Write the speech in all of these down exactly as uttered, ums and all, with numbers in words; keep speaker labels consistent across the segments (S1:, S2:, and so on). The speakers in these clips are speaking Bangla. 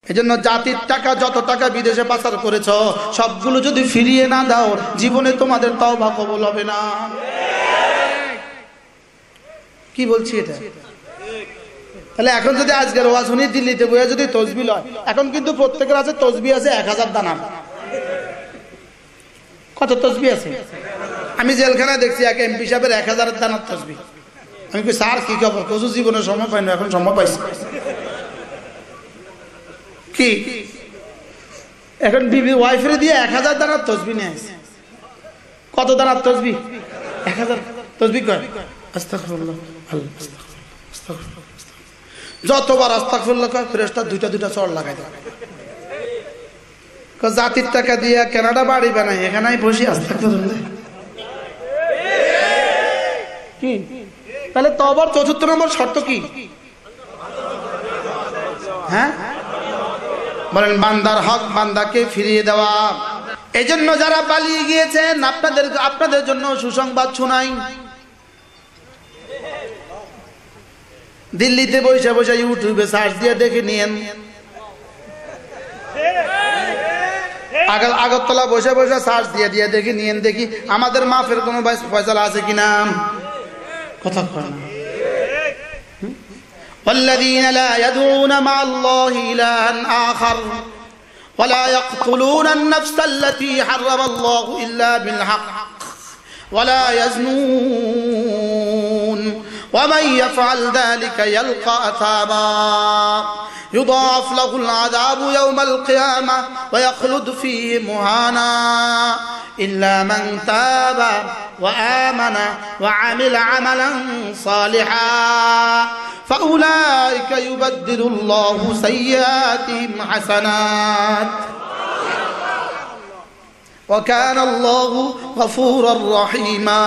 S1: এজন্য জাতির টাকা যত টাকা বিদেশে পাচার করেছো সবগুলো যদি ফিরিয়ে না দাও জীবনে তোমাদের তওবা কবুল হবে না। কি বলছি এটা? তাহলে এখন যদি আজকের ওয়াজ শুনি দিল্লিতে বইয়া যদি তসবিহ লয়, এখন কিন্তু প্রত্যেকের আছে তসবিহ আছে এক হাজার দানা। কত তসবিহ আছে? আমি জেলখানায় দেখছি এক এমপি সাহেবের এক হাজার দানার তসবিহ। আমি কি স্যার কি খবর? কচু জীবনে সময় পাই না, এখন সময় পাইছি। কি এখন বিবি ওয়াইফের দিয়ে এক হাজার দানার তসবিহ নিয়ে আসছে। কত দানার তসবিহ? এক হাজার তসবিহ কয় আস্তাগফিরুল্লাহ আল্লাহ আস্তাগফিরুল্লাহ। যতবার আস্তাগফিরুল্লাহ কয় ফেরেশতা দুইটা দুইটা চড় লাগাই দেয়। জাতির টাকা দিয়ে কানাডা বাড়ি বানাই, এখানেই বসে আস্তাগফিরুল্লাহ। কি তাহলে তওবার চতুর্থ নম্বর শর্ত কি? হ্যাঁ বলেন, বান্দার হক বান্দাকে ফিরিয়ে দেওয়া। এজন্য যারা পালিয়ে গিয়েছেন আপনাদের আপনাদের জন্য সুসংবাদ শোনাই। দিল্লিতে বসে বসে ইউটিউবে সার্চ দিয়ে দেখে নিয়েন, আগরতলা বসে বসে সার্চ দিয়ে দিয়ে দেখে নিয়েন, দেখি আমাদের মাফের কোনো ফয়সালা আছে কিনা। কথা কয় না। والذين لا يدعون مع الله إلها آخر ولا يقتلون النفس التي حرم الله إلا بالحق ولا يزنون ومن يفعل ذلك يلقى أثاما يضاعف له العذاب يوم القيامة ويخلد فيه مهانا إلا من تاب وآمن وعمل عملا صالحا فأولئك يبدل الله سيئاتهم حسنات وكان الله غفورا رحيما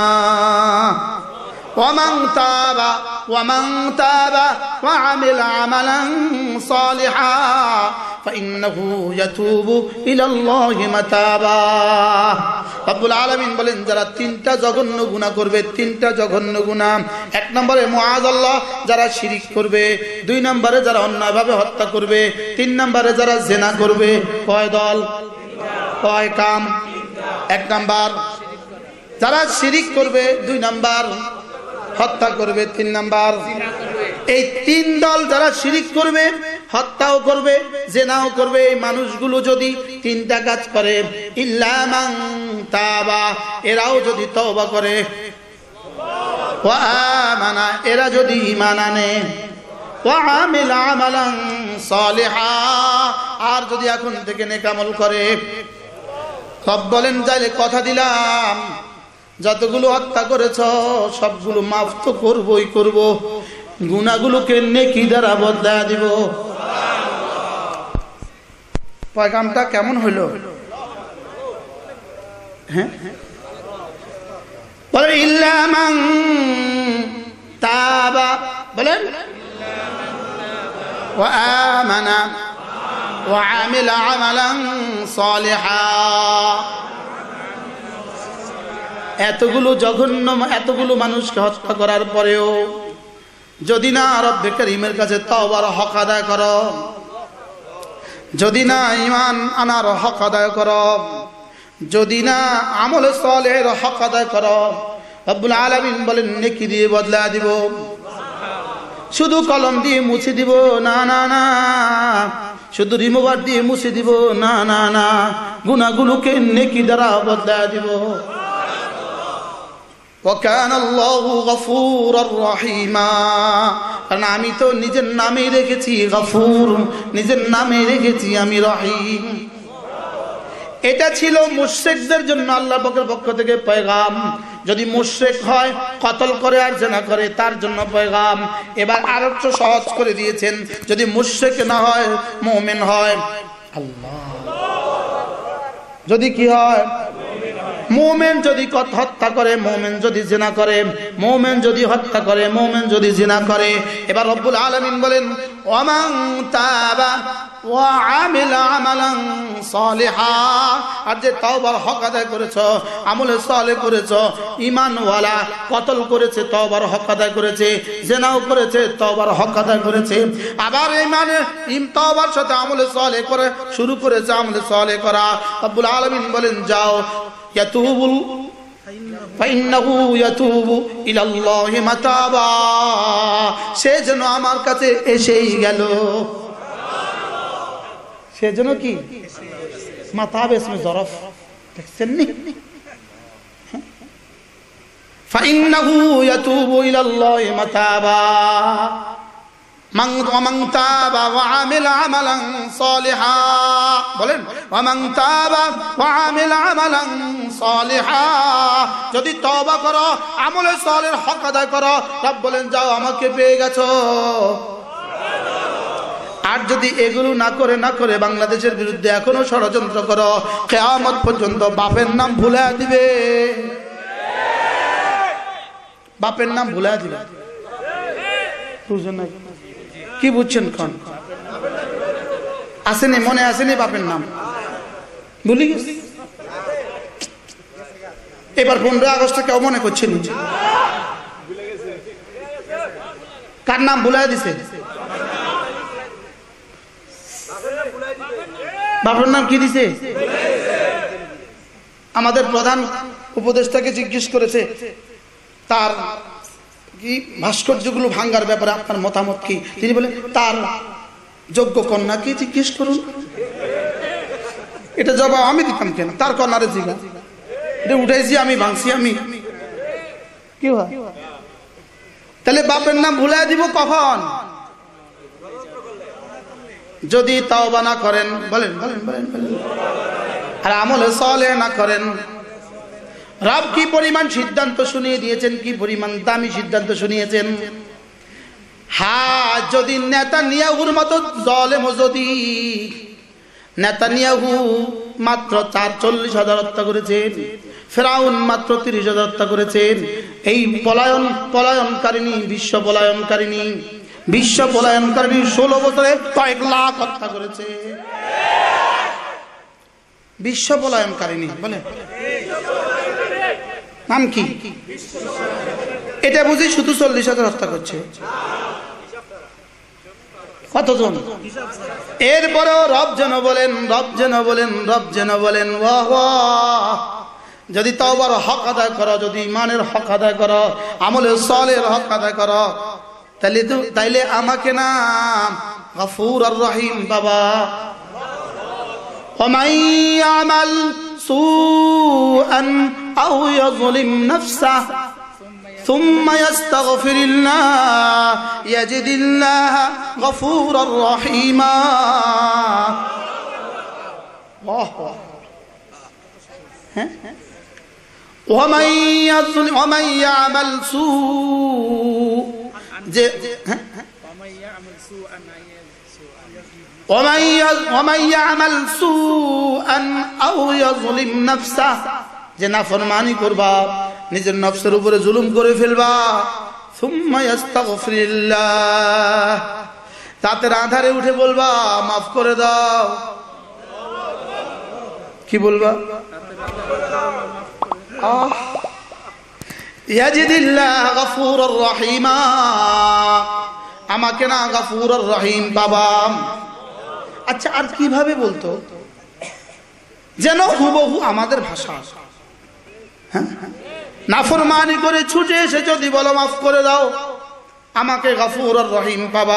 S1: ومن تاب ومن تاب وعمل عملا صالحا فإنه يتوب إلى الله متابا রব্বুল আলামিন বলেন, যারা তিনটা জঘন্য গুনাহ করবে, তিনটা জঘন্য গুনাহ। এক নম্বরে মুআযাল্লাহ, যারা শিরিক করবে। দুই নম্বরে যারা অন্যায়ভাবে হত্যা করবে। তিন নম্বরে যারা জিনা করবে। কয় দল? কয় কাম? এক নাম্বার যারা শিরিক করবে, দুই নাম্বার হত্যা করবে, তিন নাম্বার। এই তিন দল যারা শিরিক করবে, হত্যাও করবে, জিনাও করবে, এই মানুষগুলো যদি তিনটা কাজ করে, ইল্লা মান তাবা, এরাও যদি তওবা করে, ওয়া আমানা, এরা যদি ঈমান আনে, ওয়া আমিলা আমালান সালিহা, আর যদি এখন থেকে নেক আমল করে। সব বলেন যাইলে কথা দিলাম যতগুলো হত্যা করেছ সবগুলো মাফ তো করবই করব, গুনাহগুলোকে নেকি দ্বারা বদলা দিব। পয়গামটা কেমন হলো? হ্যাঁ বলেন, ইল্লা মান তাবা, বলেন ওয়া আমানা ওয়া আমিলা আমালান সালিহা। এতগুলো জঘন্য, এতগুলো মানুষকে হত্যা করার পরেও যদি না রব্বে কারীমের কাছে তওবার হক আদায় করো, যদি না ঈমান আনার হক আদায় করো, যদি না আমল সালেহের হক আদায় করো, রব্বুল আলামিন বলেন নেকি দিয়ে বদলা দিব। শুধু কলম দিয়ে মুছে দিব না, না না, শুধু রিমুভার দিয়ে মুছে দিব না, না না, গুনাহগুলোকে নেকি দ্বারা বদলা দিব। وكان الله غفورا رحيما, কারণ আমি তো নিজের নামে রেখেছি গফুর, নিজের নামে রেখেছি আমি রহিম। এটা ছিল মুশরিকদের জন্য আল্লাহর পক্ষ থেকে পয়গাম। যদি মুশরিক হয়, কতল করে আর জিনা করে, তার জন্য পয়গাম। এবার আরো একটু সহজ করে দিয়েছেন, যদি মুশরিক না হয়, মুমিন হয়। আল্লাহ যদি কি হয়? মুমিন যদি হত্যা করে, মুমিন যদি জিনা করে, মুমিন যদি হত্যা করে, মুমিন যদি জিনা করে, এবার রব্বুল আলামিন বলেন ওয়ামান তাবা ওয়া আমিলা আমালান সালিহা, আর যে তওবার হক আদায় করেছো, আমলে সালেহ করেছো, ঈমানওয়ালা, কতল করেছে তওবার হক আদায় করেছে, জিনাও করেছে তওবার হক আদায় করেছে, আবার ঈমানে ইম তওবার সাথে আমলে সালেহ করে শুরু করেছে আমলে সালেহ করা, রব্বুল আলামিন বলেন যাও ইয়াতুবুল ফাইন্নাহু ইয়াতুবু ইলাল্লাহি মাতাবা, সে যেন আমার কাছে এসেই গেল। সে যেন কি মাতাব ইসমে জরফ দেখছেন নি, ফাইন্নাহু ইয়াতুবু ইলাল্লাহি মাতাবা মান ওয়ামান তাবা ওয়া আমিলা আমালান সালিহা, বলেন ওয়ামান তাবা ওয়া আমিলা আমালান সালিহা, যদি তওবা করো, আমলে সালেহর হক আদায় করো, রব বলেন যাও আমাকে পেয়ে গেছো। আর যদি এগুলো না করে না করে বাংলাদেশের বিরুদ্ধে এখনো ষড়যন্ত্র করো, কিয়ামত পর্যন্ত বাপের নাম ভুলে দিবে, বাপের নাম ভুলে দিবে। বুঝছেন না কি? বুঝছেন? কোন আসেনি, মনে আসেনি বাপের নাম ভুলে গেছে। এবার পনেরোই আগস্ট কেউ মনে করছেন কার নাম ভুলে দিছে? বাপের নাম কি দিছে? আমাদের প্রধান উপদেষ্টাকে জিজ্ঞেস করেছে তার কি ভাস্কর্যগুলো ভাঙ্গার ব্যাপারে আপনার মতামত কি, তিনি বলেন তার যোগ্য কন্যাকে জিজ্ঞেস করুন। এটা জবাব আমি দিতাম কেন? তার কন্যারে জিজ্ঞাসা, এটা উঠাইছি আমি, ভাঙছি আমি, কি হয়? তাহলে বাপের নাম ভুলাই দিব কখন? যদি তাওবা না করেন, বলেন বলেন বলেন বলেন, আর আমলে সালেহ না করেন। রব কি পরিমাণ সিদ্ধান্ত শুনিয়ে দিয়েছেন, কি পরিমাণ দামি সিদ্ধান্ত শুনিয়েছেন। হ্যাঁ, যদি নেতানিয়াহুর মতো জালেম, যদি নেতানিয়াহু মাত্র চার চল্লিশ হাজার হত্যা করেছেন, ফেরাউন মাত্র তিরিশ হাজার হত্যা করেছেন, এই পলায়ন পলায়নকারিণী বিশ্ব পলায়নকারিণী বিশ্ব পলায়নকারিণী ষোলো বছরে কয়েক লাখ হত্যা করেছে। বিশ্ব পলায়নকারিণী বলে নাম কি? এটা বুঝি শুধু চল্লিশ হাজার হত্যা করছে। কতজন? এরপরেও রব যেন বলেন, রব যেন বলেন, রব যেন বলেন ওয়াহ ওয়াহ, যদি তওবার হক আদায় করো, যদি ইমানের হক আদায় করো, আমলে সালেহর হক আদায় করো, তাইলে তো তাইলে আমাকে না গফুর আর রহিম বাবা। ومن يعمل سوءا أو يظلم نفسه ثم يستغفر الله يجد الله غفورا رحيما. ومن يظلم ومن يعمل سوء ومن يعمل سوءا أو يظلم نفسه, যে নাফরমানি করবা, নিজের নফসের উপরে জুলুম করে ফেলবা, সুম্মা ইস্তাগফিরুল্লাহ, রাতের আধারে উঠে বলবা মাফ করে দাও। কি বলবা? আহ ইয়াজিদিল্লাহ গফুরুর রহিমা, আমাকে না গফুরুর রহিম বাবা। আচ্ছা, আর কিভাবে বলতো? যেন হুবহু আমাদের ভাষা। হ্যাঁ, নাফরমানি করে ছুটে এসে যদি বলো মাফ করে দাও, আমাকে গফুরুর রহিম বাবা।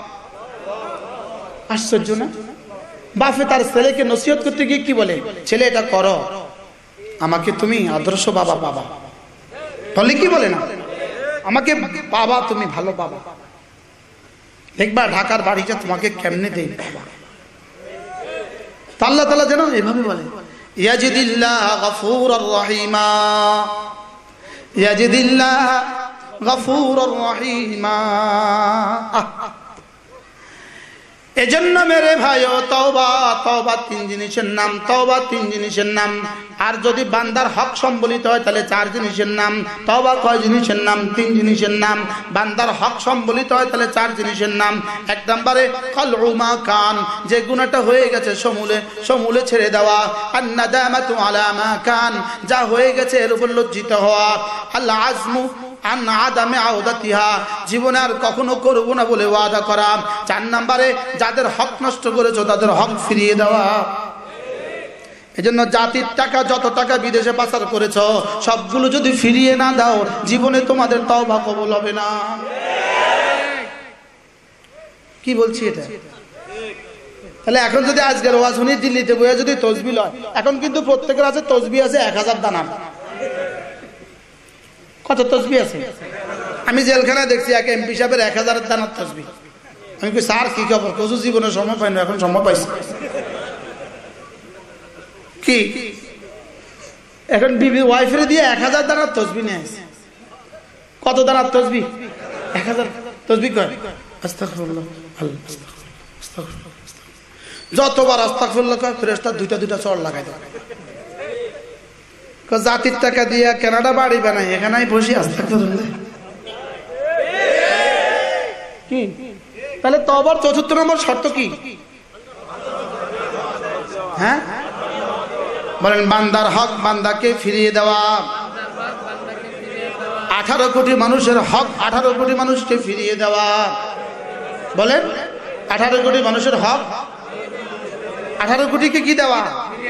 S1: আশ্চর্য না? বাপে তার ছেলেকে নসিহত করতে গিয়ে কি বলে? ছেলে এটা করো, আমাকে তুমি আদর্শ বাবা বাবা বলে। কি বলে না? আমাকে বাবা, তুমি ভালো বাবা, দেখবা ঢাকার বাড়িটা তোমাকে কেমনে দেই বাবা। আল্লাহ তাআলা যেন এভাবে বলে ইয়াজিদিল্লাহ গফুরুর রহিমা, ইয়াজিদিল্লাহ গফুরুর রহিমা। এজন্য মেরে ভাইও তওবা তওবা তিন জিনিসের নাম, তওবা তিন জিনিসের নাম। আর যদি বান্দার হক সম্বলিত হয় তাহলে চার জিনিসের নাম। তওবা কয় জিনিসের নাম? তিন জিনিসের নাম। বান্দার হক সম্বলিত হয় তাহলে চার জিনিসের নাম। এক নম্বরে কলউ মা কান, যে গুনাহটা হয়ে গেছে সমূলে সমূলে ছেড়ে দেওয়া। আন নাদামাতু আলা মা কান, যা হয়ে গেছে এর উপর লজ্জিত হওয়া। আল আজমু আন আদামে আওদাতিহা, জীবনে আর কখনো করব না বলে ওয়াদা করা। চার নম্বরে যাদের হক নষ্ট করেছো তাদের হক ফিরিয়ে দেওয়া। এজন্য জাতির টাকা, যত টাকা বিদেশে পাচার করেছো সবগুলো যদি ফিরিয়ে না দাও জীবনে তোমাদের তওবা কবুল হবে না। কি বলছি এটা? তাহলে এখন যদি আজকের ওয়াজ শুনি দিল্লিতে বইয়া যদি তসবিহ লয়, এখন কিন্তু প্রত্যেকের আছে তসবিহ আছে এক হাজার দানা। কত তসবিহ আছে? আমি জেলখানায় দেখছি এক এমপি সাহেবের এক হাজারের দানার তসবিহ। আমি কই স্যার কি খবর? কচু জীবনে সময় পাই না, এখন সময় পাইছি। কি এখন বিবি ওয়াইফের দিয়ে এক হাজার দানার তসবিহ নিয়ে আসে। কত দানার তসবিহ? এক হাজার তসবিহ কয় আস্তাগফিরুল্লাহ আস্তাগফিরুল্লাহ। যতবার আস্তাগফিরুল্লাহ কয় ফেরেশতা দুইটা দুইটা চড় লাগাই দেয়। জাতির টাকা দিয়ে কানাডা বাড়ি বানাই, এখানেই বসে আস্তাগফিরুল্লাহ। কি তাহলে তওবার চতুর্থ নম্বর শর্ত কি? হ্যাঁ বলেন, বান্দার হক বান্দাকে ফিরিয়ে দেওয়া। আঠারো কোটি মানুষের হক আঠারো কোটি মানুষকে ফিরিয়ে দেওয়া। বলেন, আঠারো কোটি মানুষের হক আঠারো কোটিকে কি দেওয়া?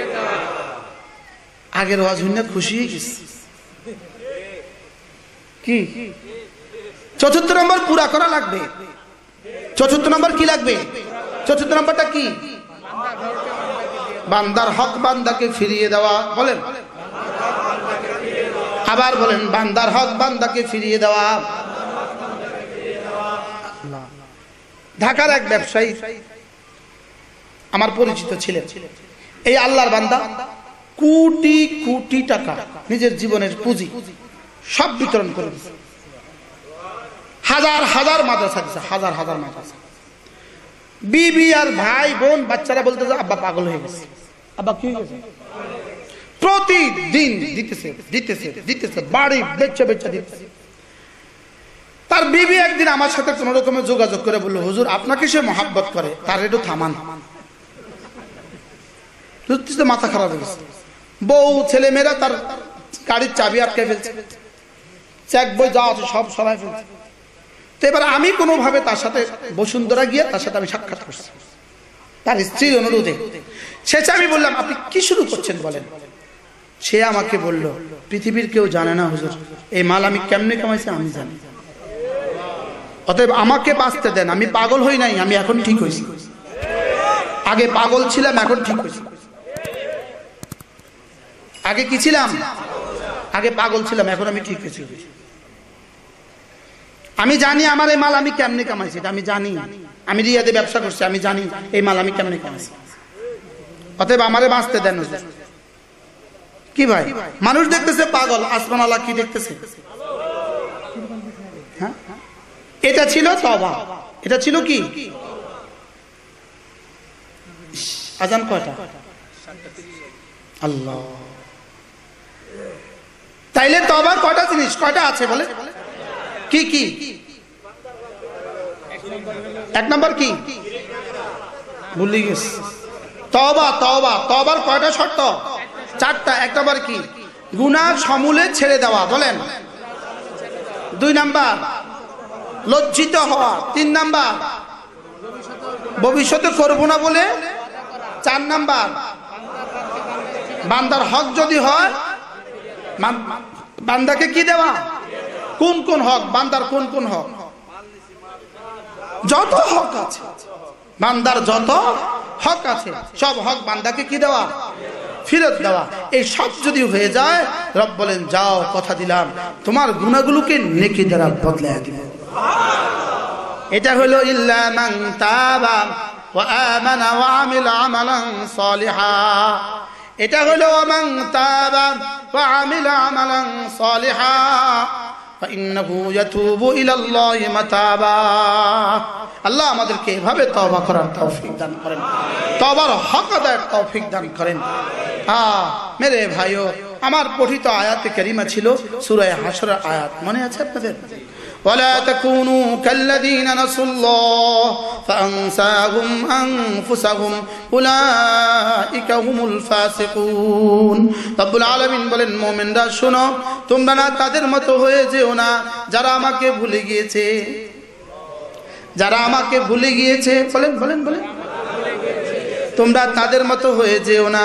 S1: আগের ওয়াজ শুনে খুশি হয়ে গেছে। কি চতুর্থ নম্বর পুরা করা লাগবে। চতুর্থ নম্বর কি লাগবে? চতুর্থ নম্বরটা কি? বান্দার হক বান্দাকে ফিরিয়ে দেওয়া। বলেন, আবার বলেন, বান্দার হক বান্দাকে ফিরিয়ে দেওয়া। ঢাকার এক ব্যবসায়ী আমার পরিচিত ছিলেন। এই আল্লাহর বান্দা কোটি কোটি টাকা নিজের জীবনের পুঁজি সব বিতরণ করে দিয়েছে। হাজার হাজার মাদ্রাসা দিচ্ছে, হাজার হাজার মাদ্রাসা। বিবি আর ভাই বোন বাচ্চারা বলতেছে আব্বা পাগল হয়ে গেছে। আব্বা কি হয়ে গেছে? প্রতিদিন দিতেছে দিতেছে দিতেছে, বাড়ি বেচা বেচা দিতেছে। তার বিবি একদিন আমার সাথে কোন রকমের যোগাযোগ করে বললো, হুজুর আপনাকে সে মহাব্বত করে, তার একটু থামান। মাথা খারাপ হয়ে গেছে। বউ ছেলে মেয়েরা তার গাড়ির চাবি আটকে ফেলছে, চেক বই যা আছে সব সরাই ফেলছে। তো এবার আমি কোনোভাবে তার সাথে বসুন্ধরা গিয়ে তার সাথে আমি সাক্ষাৎ করছি তার স্ত্রীর অনুরোধে। শেষে আমি বললাম, আপনি কি শুরু করছেন বলেন? সে আমাকে বলল, পৃথিবীর কেউ জানে না হুজুর, এই মাল আমি কেমনে কামাইছি আমি জানি, অতএব আমাকে বাঁচতে দেন। আমি পাগল হই নাই, আমি এখন ঠিক হয়েছি। আগে পাগল ছিলাম, এখন ঠিক হয়েছি। আগে কি ছিলাম? আগে পাগল ছিলাম, এখন আমি ঠিক হয়েছি। আমি জানি আমার এই মাল আমি কেমনে কামাইছি, আমি জানি। আমি রিয়াদে ব্যবসা করছি, আমি জানি এই মাল আমি কেমনে কামাইছি। অতএব আমারে বাঁচতে দেন। কি ভাই, মানুষ দেখতেছে পাগল, আসমান আল্লাহ কি দেখতেছে? হ্যাঁ, এটা ছিল তওবা। এটা ছিল কি? আজান কয়টা? আল্লাহ। তাইলে তওবার কয়টা জিনিস, কয়টা আছে বলে? কি কি? এক নম্বর কি? ভুলে গেছি। তওবা তওবা তওবার কয়টা শর্ত? চারটা। এক নম্বর কি? গুনাহ সমূলে ছেড়ে দেওয়া। বলেন। দুই নাম্বার লজ্জিত হওয়া। তিন নাম্বার ভবিষ্যতে করব না বলে। চার নাম্বার বান্দার হক যদি হয় বান্দাকে কি দেওয়া? কোন কোন হক বান্দার? কোন কোন হক? যত হক আছে বান্দার, যত হক আছে সব হক বান্দাকে কি দেওয়া? ফেরত দেওয়া। এই সব যদি হয়ে যায়, রব বলেন, যাও কথা দিলাম তোমার গুনাহগুলোকে নেকি দ্বারা বদলায় দিব। এটা হলো ইল্লা মান তাবা ওয়া আমানা ওয়া আমিলা আমালান সালিহা। এটা হলো মান তাবা ওয়া আমিলা আমালান সালিহা ফাইন্নাহু ইয়াতুবু ইলাল্লাহি মাতাবা। আল্লাহ আমাদেরকে এভাবে তওবা করার তৌফিক দান করেন, তওবার হক আদায়ের তৌফিক দান করেন। হ্যাঁ মেরে ভাইও, আমার পঠিত আয়াতে কারিমা ছিল সূরা হাশরের আয়াত, মনে আছে আপনাদের? ولا تكونوا كالذين نسوا الله فأنساهم أنفسهم أولئك هم الفاسقون। রব্বুল আলামিন বলেন, মুমিনরা শোনো, তোমরা না তাদের মতো হয়ে যেও না যারা আমাকে ভুলে গিয়েছে, যারা আমাকে ভুলে গিয়েছে। বলেন বলেন বলেন, তোমরা তাদের মতো হয়ে যেও না।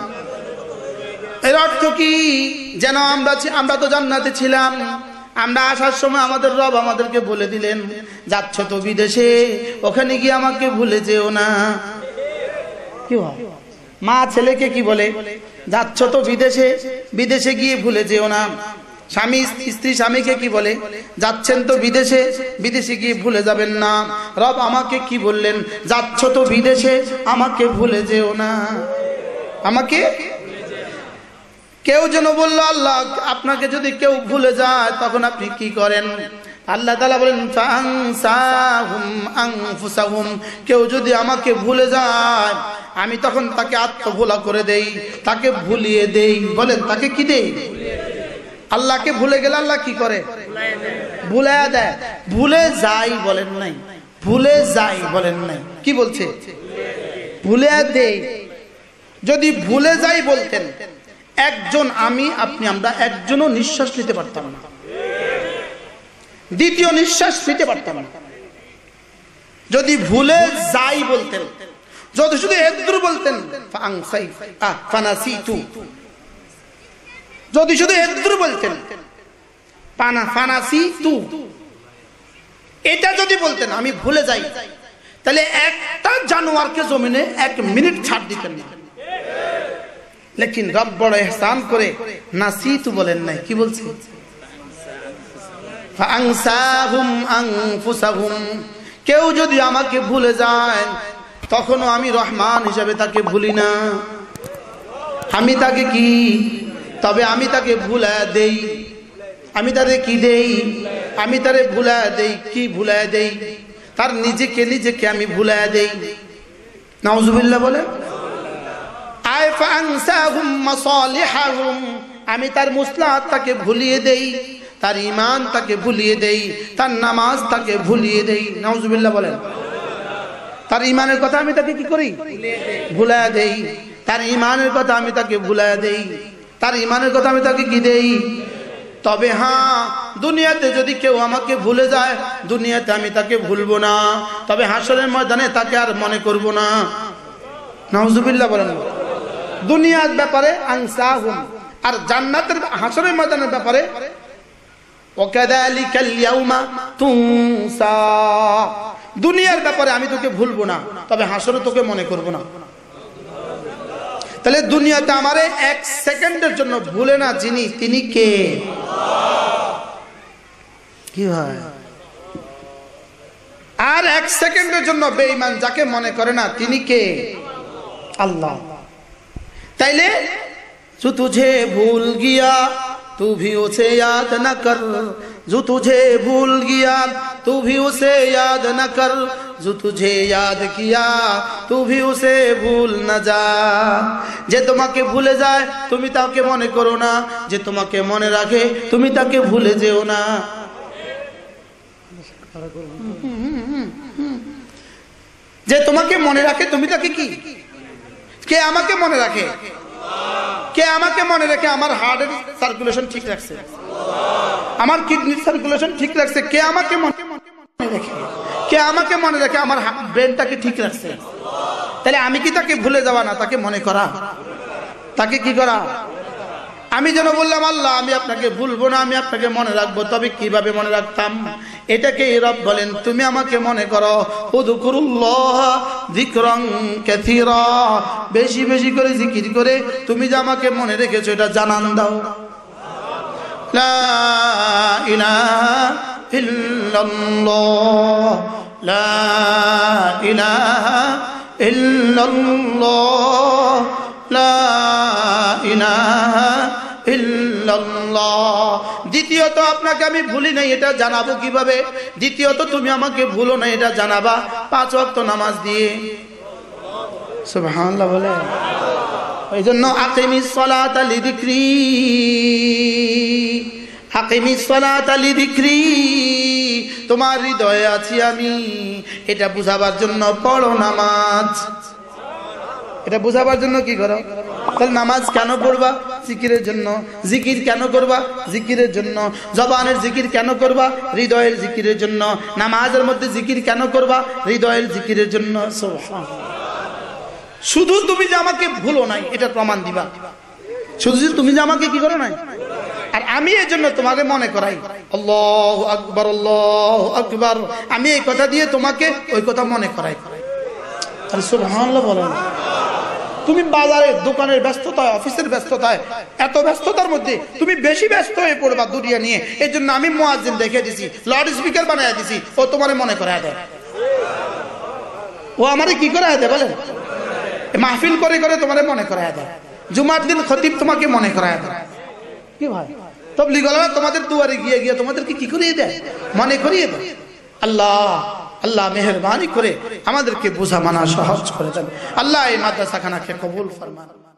S1: এর অর্থ কি? যেন আমরা আমরা তো জান্নাতে ছিলাম, আমরা আসার সময় আমাদের রব আমাদেরকে বলে দিলেন, যাচ্ছ তো বিদেশে, ওখানে গিয়ে আমাকে ভুলে যেও না। কি হয়? মা ছেলেকে কি বলে? যাচ্ছ তো বিদেশে, বিদেশে গিয়ে ভুলে যেও না। স্বামী স্ত্রী স্বামীকে কি বলে? যাচ্ছেন তো বিদেশে, বিদেশে গিয়ে ভুলে যাবেন না। রব আমাকে কি বললেন? যাচ্ছ তো বিদেশে, আমাকে ভুলে যেও না, আমাকে। কেউ যেন বললো, আল্লাহ আপনাকে যদি কেউ ভুলে যায় তখন আপনি কি করেন? আল্লাহ তাআলা বলেন, ফাআনসাহুম আনফুসাহুম, কেউ যদি আমাকে ভুলে যায় আমি তখন তাকে আত্মভোলা করে দেই, তাকে ভুলিয়ে দেই। বলেন, তাকে কি দেই? আল্লাহকে ভুলে গেলে আল্লাহ কি করে? ভুলায়া দেয়। ভুলে যাই বলেন নাই, ভুলে যাই বলেন নাই, কি বলছে? ভুলে দেই। যদি ভুলে যাই বলতেন, একজন আমি আপনি আমরা একজনও নিঃশ্বাস নিতে পারতাম না, দ্বিতীয় নিঃশ্বাস নিতে পারতাম না। যদি ভুলে যাই বলতেন, যদি শুধু এদ্রু বলতেন, যদি শুধু এদ্রু বলতেন, পানা ফানাসি তু, এটা যদি বলতেন আমি ভুলে যাই, তাহলে একটা জানোয়ারকে জমিনে এক মিনিট ছাড় দিতেন না। লেকিন রব বড় ইহসান করে নাসিতু বলেন নাই, কি বলছে? ফাআনসাহুম আনফুসাহুম, কেউ যদি আমাকে ভুলে যায় তখনও আমি রহমান হিসাবে তাকে ভুলি না, আমি তাকে কি? তবে আমি তাকে ভুলায়া দেই। আমি তারে কি দেই? আমি তারে ভুলায়া দেই। কি ভুলায়া দেই? তার নিজেকে নিজেকে আমি ভুলায়া দেই। নাউজুবিল্লাহ বলেন। আমি তার মুসলাহাত তাকে ভুলিয়ে দেই, তার ঈমান তাকে ভুলিয়ে দেই, তার নামাজ তাকে ভুলিয়ে দেই। নাউজুবিল্লাহ বলেন। তার ঈমানের কথা আমি তাকে কি করি? ভুলায়া দেই। তার ঈমানের কথা আমি তাকে ভুলায়া দেই, তার ঈমানের কথা আমি তাকে কি দেই? তবে হ্যাঁ, দুনিয়াতে যদি কেউ আমাকে ভুলে যায়, দুনিয়াতে আমি তাকে ভুলবো না, তবে হাসরের ময়দানে তাকে আর মনে করব না। নাউজুবিল্লাহ বলেন। দুনিয়ার ব্যাপারে আনসাহুম, আর জান্নাতের হাসরের ময়দানের ব্যাপারে ওয়াকাযালিকাল ইয়াউমা তুনসা। দুনিয়ার ব্যাপারে আমি তোকে ভুলবো না, তবে হাসরে তোকে মনে করব না। তাহলে দুনিয়াতে আমারে এক সেকেন্ডের জন্য ভুলে না যিনি, তিনি কে? কি হয়? আর এক সেকেন্ডের জন্য বেঈমান যাকে মনে করে না, তিনি কে? আল্লাহ। তাইলে जो तुझे भूल गया तू भी उसे याद न कर, जो तुझे भूल गया तू भी उसे याद न कर, जो तुझे याद किया तू भी उसे भूल न जा। যে তোমাকে ভুলে যায় তুমি তাকে মনে করো না, যে তোমাকে মনে রাখে তুমি তাকে ভুলে যেও না। যে তোমাকে মনে রাখে তুমি তাকে কি? কে আমাকে মনে রাখে? কে আমাকে মনে রেখে আমার হার্টের সার্কুলেশন ঠিক রাখছে, আমার কিডনির সার্কুলেশন ঠিক রাখছে? কে আমাকে মনে রেখে? কে আমাকে মনে রেখে আমার ব্রেনটাকে ঠিক রাখছে? তাহলে আমি কি তাকে ভুলে যাওয়া না, তাকে মনে করা, তাকে কি করা? আমি যেন বললাম, আল্লাহ আমি আপনাকে ভুলবো না, আমি আপনাকে মনে রাখবো, তবে কিভাবে মনে রাখতাম? এটাকে রব বলেন, তুমি আমাকে মনে করো, উযকুরুল্লাহ যিকরান কাসীরা, বেশি বেশি করে জিকির করে তুমি যে আমাকে মনে রেখেছো এটা জানান দাও। লা ইলাহা ইল্লাল্লাহ, লা ইলাহা ইল্লাল্লাহ, লা ইলাহা ইল্লাল্লাহ। দ্বিতীয়ত আপনাকে আমি ভুলি নাই এটা জানাবো কিভাবে? দ্বিতীয়ত তুমি আমাকে ভুলো না এটা জানাবা পাঁচ ওয়াক্ত নামাজ দিয়ে। সুবহানাল্লাহ বলে। এই জন্য আকিমিস সালাতা লিযিকরি, আকিমিস সালাতা লিযিকরি, তোমার হৃদয়ে আছি আমি, এটা বুঝাবার জন্য পড়ো নামাজ। এটা বুঝাবার জন্য কি করো? তাহলে নামাজ কেন পড়বা? জিকিরের জন্য। জিকির কেন করবা? জিকিরের জন্য। জবানের জিকির কেন করবা? হৃদয়ের জিকিরের জন্য। নামাজের মধ্যে জিকির কেন করবা? হৃদয়ের জিকিরের জন্য। শুধু তুমি যে আমাকে ভুলো নাই এটা প্রমাণ দিবা, শুধু তুমি যে আমাকে কি করো নাই, আর আমি এই জন্য তোমাকে মনে করাই আল্লাহু আকবার আল্লাহু আকবার, আমি এই কথা দিয়ে তোমাকে ওই কথা মনে করাই। আরে সুবহানাল্লাহ বলেন। তুমি বাজারে দোকানের ব্যস্ততায়, অফিসের ব্যস্ততায়, এত ব্যস্ততার মধ্যে তুমি বেশি ব্যস্ত হয়ে পড়বা দুনিয়া নিয়ে, এই জন্য আমি মুয়াজ্জিন দেখে দিছি, লাউড স্পিকার বানায় দিছি, ও তোমারে মনে করায় দেয়। ও আমারে কি করায় দেয় বলেন? মাহফিল করে করে তোমারে মনে করায় দেয়। জুমার দিন খতিব তোমাকে মনে করায় দেয়। কি ভাই, তাবলীগওয়ালারা তোমাদের দুয়ারে গিয়ে গিয়ে তোমাদেরকে কি করিয়ে দেয়? মনে করিয়ে দেয়। আল্লাহ আল্লাহ মেহেরবানি করে আমাদেরকে বোঝা মানা সহজ করে দেন। আল্লাহ এই মাদ্রাসাখানাকে কবুল ফরমান।